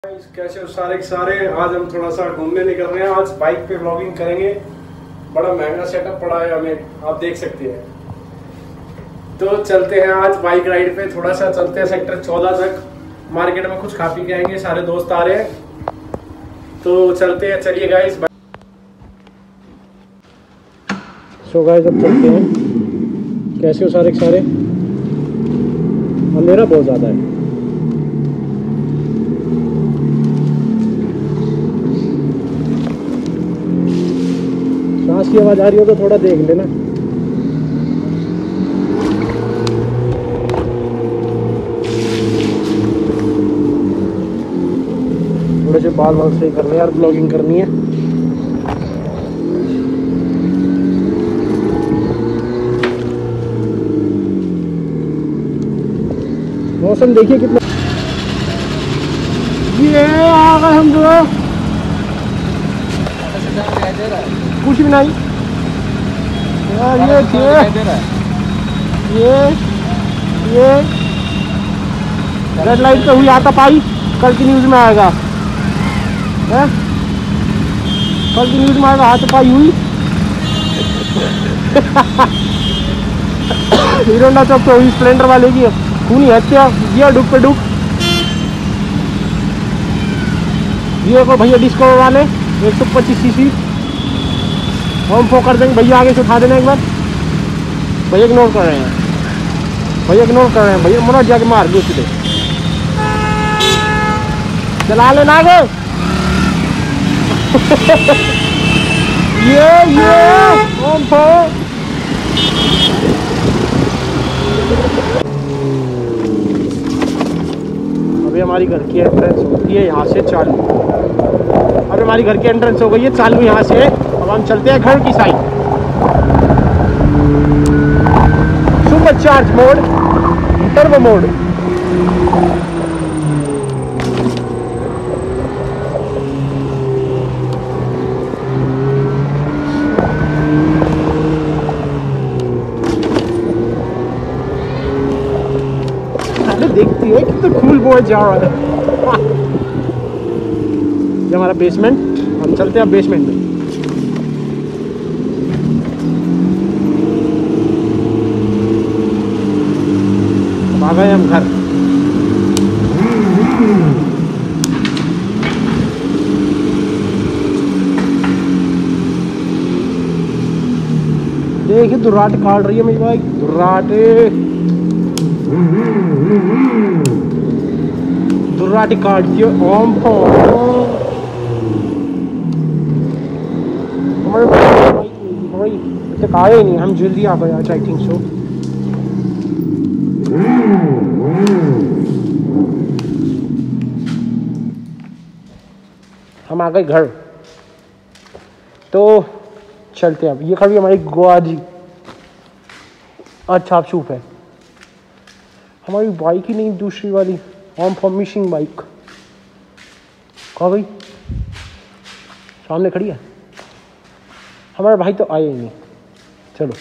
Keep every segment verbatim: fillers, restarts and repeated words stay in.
कैसे हो सारे के सारे। आज हम थोड़ा सा घूमने निकल रहे हैं। आज बाइक पे व्लॉगिंग करेंगे। बड़ा महंगा सेटअप पड़ा है हमें, आप देख सकते हैं। तो चलते हैं आज बाइक राइड पे, थोड़ा सा चलते हैं सेक्टर चौदह तक। मार्केट में कुछ खा पी के आएंगे, सारे दोस्त आ रहे हैं तो चलते हैं। चलिए गाइस। सो गाइस अब चलते हैं। कैसे हो सारे के सारे। अंधेरा बहुत ज़्यादा है। सांस की आवाज़ आ रही हो तो थोड़ा देख लेना। थोड़े से बाल बाल सही करने यार, ब्लॉगिंग करनी है। मौसम देखिए कितना, ये आ गए हम जो कुछ भी नहीं यार। ये ये ये रेड लाइट पे हुई आता पाई, कल की न्यूज़ में आएगा है? कल की न्यूज़ में आएगा हाथ पाई हुई। हीरो होंडा चौक पे हुई स्प्लेंडर वाले की खूनी हत्या, ये डुक पे डुक। ये को भैया डिस्को वाले एक सौ पच्चीस सी सी हम फो कर देंगे। भैया आगे से उठा देना एक बार। भैया इग्नोर कर रहे हैं, भैया इग्नोर कर रहे हैं। भैया मुराद जाके मार दो सीधे, चला लेना आगे। ये ये हम फो अभी हमारी घर की एंट्रेंस होती है यहाँ से चालू। अभी हमारी घर की एंट्रेंस हो गई है चालू यहाँ से। अब हम चलते हैं घर की side. Super charge mode, turbo mode. अरे देखती है कितना कूल बॉय जा रहा है। ये हमारा बेसमेंट। हम चलते हैं अब बेसमेंट में। आ गए हम घर। देखिए दुर्राट काट रही है मेरी बाइक। दुर्राटे दुर्राटी काट दियो। ओम तक आए ही नहीं, हम जल्दी आ गए आज। I think so. हम आ गए घर तो चलते हैं अब। ये खड़ी हमारी गोवा जी, अच्छा आप शूप है। हमारी बाइक ही नहीं, दूसरी वाली होम फॉर मिशिंग बाइक कहाँ गई? सामने खड़ी है। हमारे भाई तो आए ही नहीं। चलो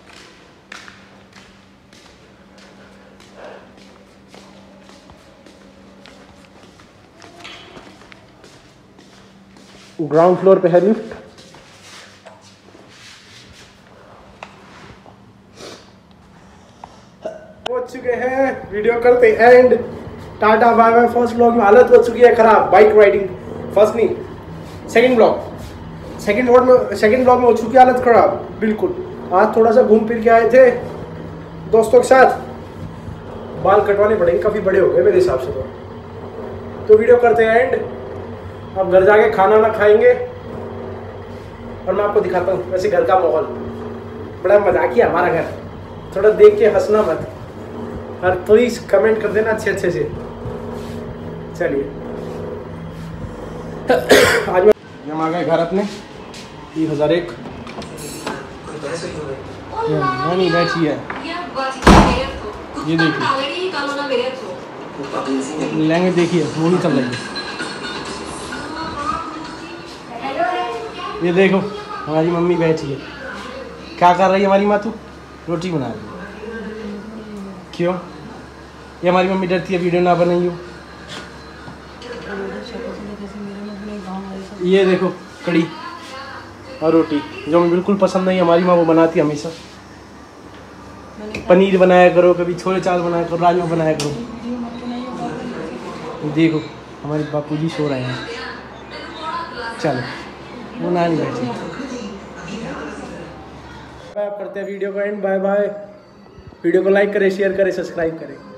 ग्राउंड फ्लोर पे है लिफ्ट। पहुंच चुके हैं, वीडियो करते end. Tata bye bye. First blog में हालत हो चुकी है खराब, बाइक राइडिंग। फर्स्ट नहीं, सेकंड ब्लॉग सेकंड ब्लॉग में सेकंड ब्लॉग में हो चुकी है हालत खराब बिल्कुल। आज थोड़ा सा घूम फिर के आए थे दोस्तों के साथ। बाल कटवाने पड़ेंगे, काफ़ी बड़े हो गए मेरे हिसाब से। तो तो वीडियो करते हैं एंड। अब घर जाके खाना ना खाएंगे और मैं आपको दिखाता हूँ वैसे घर का माहौल। बड़ा मजाकिया हमारा घर, थोड़ा देख के हंसना मत और प्लीज कमेंट कर देना अच्छे अच्छे से। चलिए आज हम आ गए घर अपने। एक हजार एक नहीं बैठी है। ये देखिए लहंगे, देखिए वो नहीं चल रही है। ये देखो हमारी मम्मी बैठी है। क्या कर रही है हमारी माँ? तू रोटी बना रही है। क्यों? ये हमारी मम्मी डरती है वीडियो ना बनाई हो। जैसे मेरे में अपने गाँव वाले सब। ये देखो कड़ी और रोटी जो हमें बिल्कुल पसंद नहीं, हमारी माँ वो बनाती है हमेशा। पनीर बनाया करो, कभी छोले चावल बनाया करो, राजमा बनाया करो। देखो हमारे बापू जी सो रहे हैं, चलो वो ना नहीं बैठे। करते हैं वीडियो को एंड। Bye bye. वीडियो को लाइक करें, शेयर करें, सब्सक्राइब करें।